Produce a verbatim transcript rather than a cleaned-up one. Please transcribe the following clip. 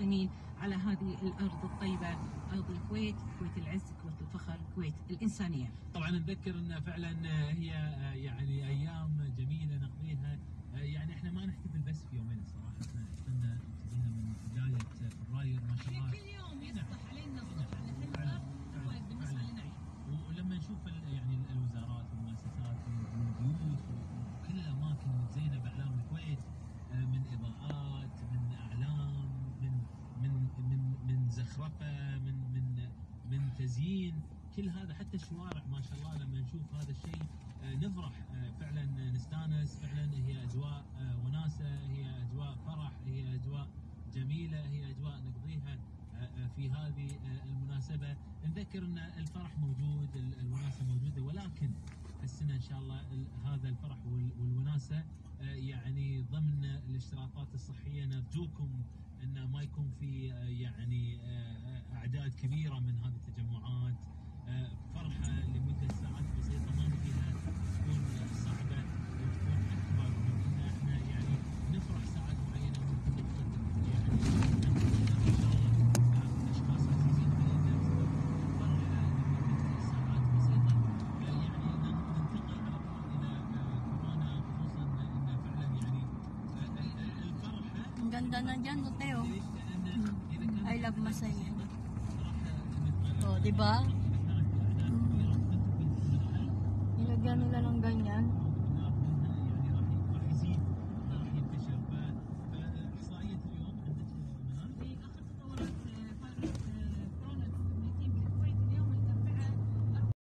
المسلمين على هذه الأرض الطيبة، أرض الكويت، كويت العز، كويت الفخر، كويت الإنسانية. طبعا نذكر أن فعلا هي يعني أيام جميلة نقضيها، يعني احنا ما نحتفل بس في يومين الصراحة، احنا احتفلنا احتفلنا من بداية فبراير ما شاء الله. كل يوم يصبح علينا الصبح نحن بالنسبة لنا عيد. ولما نشوف يعني الوزارات والمؤسسات والبيوت وكل الاماكن متزينه باعلام الكويت، من اضاءات، من اعلام، من من من من زخرفه، من من من تزيين، كل هذا حتى الشوارع ما شاء الله لما نشوف هذا الشيء نفرح فعلا، نستانس فعلا. هي اجواء وناسه، هي اجواء فرح، هي اجواء جميله، هي اجواء نقضيها في هذه المناسبة. نذكر أن الفرح موجود، الوناسة موجودة، ولكن السنة إن شاء الله هذا الفرح والوناسة يعني ضمن الاشتراطات الصحية. نرجوكم أن ما يكون في يعني أعداد كبيرة من هذه التجمعات. فرحة لمدة ساعات بسيطة ما نبيها تكون صعبة وتكون أكبر من أن احنا يعني نفرح ساعات معينة وممكن نفقد يعني Ang ganda na dyan, no, Teo? I love Masay. Oh, di ba?